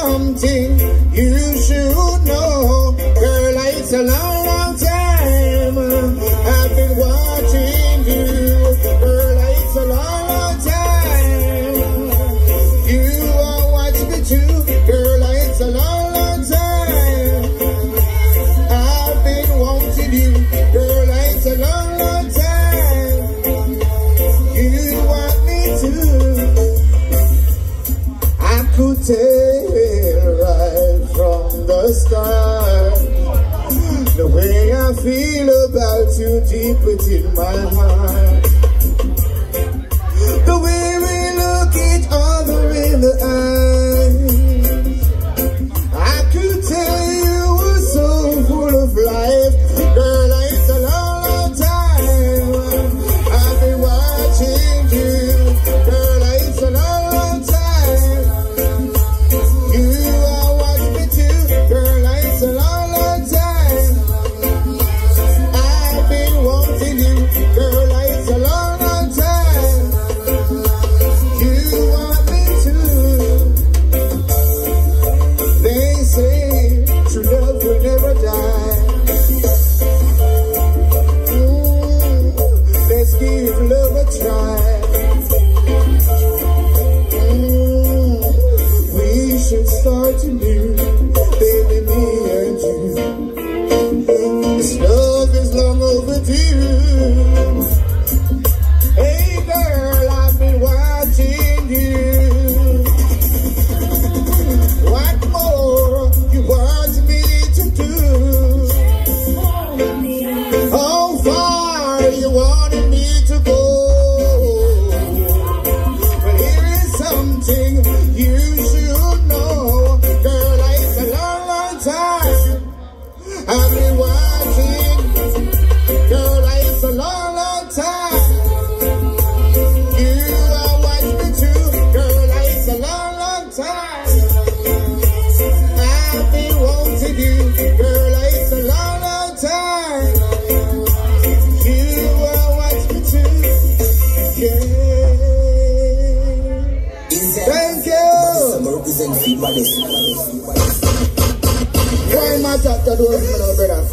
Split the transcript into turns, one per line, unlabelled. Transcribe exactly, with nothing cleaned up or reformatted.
something you should know. Girl, it's a long, long time I've been watching you. Girl, it's a long, long time you are watching me too. Girl, it's a long, long time I've been wanting you. Girl, it's a long, long time you want me to. I could tell right from the start the way I feel about you deep within my heart. The way we look each other in the eyes, I could tell you were so full of life. Girl, it's a long, long time I've been watching you. Girl, it's a long, long time you are watching me too. Girl, it's a long, long time I've been wanting you. Girl, it's a long, long time you want me to. They say true love will never die. Mm, let's give love a try. Mm, we should start anew, baby, me and you. This love is long overdue. Hey girl, I've been watching you. What more you want me to do? How far you wanted me to go? But here is something you should know. Girl, it's a long, long time I've been watching. Girl, it's a long, long time you are watching me too. Girl, it's a long, long time I've been wanting you. Girl, it's a long, long time you are watching me too. Yeah. Thank you. Why am I talking to those men, brother?